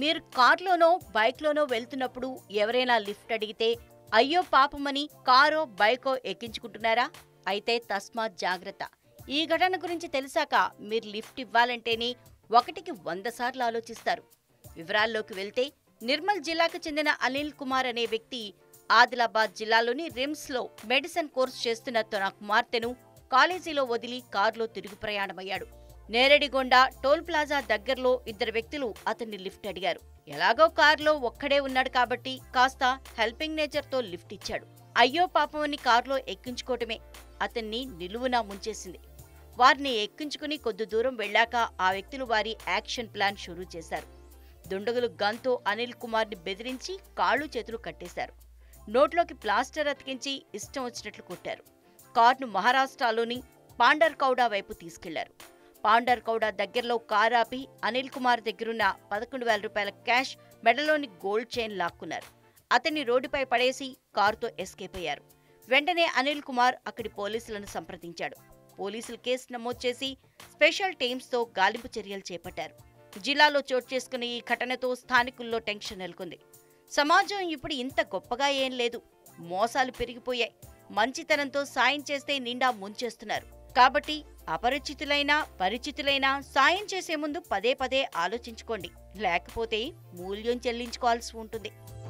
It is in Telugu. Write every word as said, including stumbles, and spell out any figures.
మీరు కార్లోనో బైక్లోనో వెళ్తున్నప్పుడు ఎవరైనా లిఫ్ట్ అడిగితే అయ్యో పాపమని కారో బైకో ఎక్కించుకుంటున్నారా? అయితే తస్మాత్ జాగ్రత్త. ఈ ఘటన గురించి తెలిసాక మీరు లిఫ్ట్ ఇవ్వాలంటేనే ఒకటికి వంద సార్లు ఆలోచిస్తారు. వివరాల్లోకి వెళ్తే నిర్మల్ జిల్లాకు చెందిన అనిల్ కుమార్ అనే వ్యక్తి ఆదిలాబాద్ జిల్లాలోని రిమ్స్ లో మెడిసిన్ కోర్సు చేస్తున్న తన కుమార్తెను కాలేజీలో వదిలి కారులో తిరుగు ప్రయాణమయ్యాడు. నేరడిగొండ టోల్ ప్లాజా దగ్గరలో ఇద్దరు వ్యక్తులు అతన్ని లిఫ్ట్ అడిగారు. ఎలాగో కారులో ఒక్కడే ఉన్నాడు కాబట్టి కాస్త హెల్పింగ్ నేచర్ తో లిఫ్ట్ ఇచ్చాడు. అయ్యో పాపమని కారులో ఎక్కించుకోవటమే అతన్ని నిలువునా ముంచేసింది. వారిని ఎక్కించుకుని కొద్ది దూరం వెళ్లాక ఆ వ్యక్తులు వారి యాక్షన్ ప్లాన్ షురూ చేశారు. దుండగులు గన్తో అనిల్ కుమార్ ని బెదిరించి కాళ్ళు చేతులు కట్టేశారు. నోట్లోకి ప్లాస్టర్ అతికించి ఇష్టం వచ్చినట్లు కొట్టారు. కారును మహారాష్ట్రలోని పాండర్కౌడా వైపు తీసుకెళ్లారు. పాండర్కౌడా దగ్గరలో కారు ఆపి అనిల్ కుమార్ దగ్గరున్న పదకొండు వేల రూపాయల క్యాష్, మెడలోని గోల్డ్ చైన్ లాక్కున్నారు. అతన్ని రోడ్డుపై పడేసి కారుతో ఎస్కేప్ అయ్యారు. వెంటనే అనిల్ కుమార్ అక్కడి పోలీసులను సంప్రదించాడు. పోలీసులు కేసు నమోదు చేసి స్పెషల్ టీమ్స్ తో గాలింపు చర్యలు చేపట్టారు. జిల్లాలో చోటు చేసుకున్న ఈ ఘటనతో స్థానికుల్లో టెన్షన్ నెలకొంది. సమాజం ఇప్పుడు ఇంత గొప్పగా ఏం లేదు, మోసాలు పెరిగిపోయాయి. మంచితనంతో సాయం చేస్తే నిండా ముంచేస్తున్నారు. కాబట్టి అపరిచితులైనా పరిచితులైనా సాయం చేసే ముందు పదే పదే ఆలోచించుకోండి, లేకపోతే మూల్యం చెల్లించుకోవాల్సి ఉంటుంది.